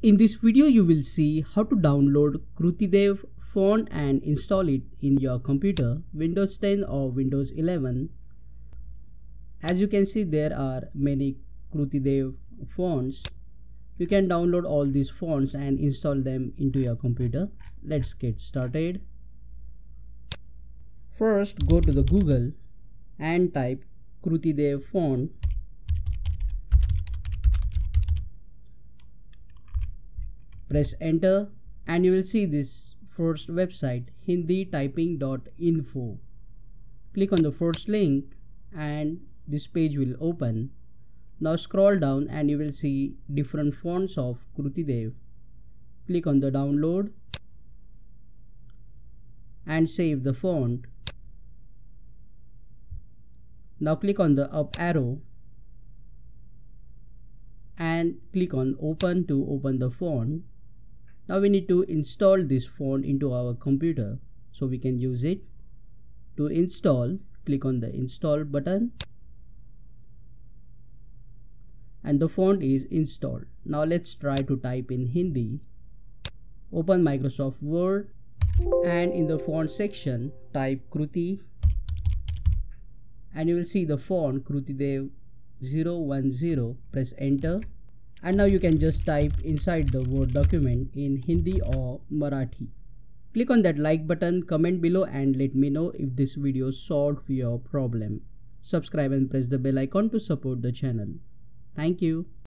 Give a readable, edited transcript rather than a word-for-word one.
In this video you will see how to download Kruti font and install it in your computer, Windows 10 or Windows 11. As you can see, there are many Kruti fonts. You can download all these fonts and install them into your computer. Let's get started. First, go to the Google and type Kruti font. Press enter and you will see this first website, hindityping.info. Click on the first link and this page will open. Now scroll down and you will see different fonts of Kruti. Click on the download and save the font. Now click on the up arrow and click on open to open the font. Now we need to install this font into our computer so we can use it. To install, click on the install button and the font is installed. Now let's try to type in Hindi. Open Microsoft Word and in the font section type Kruti and you will see the font Kruti 010. Press enter and now you can just type inside the Word document in Hindi or Marathi. Click on that like button, comment below and let me know if this video solved your problem. Subscribe and press the bell icon to support the channel. Thank you.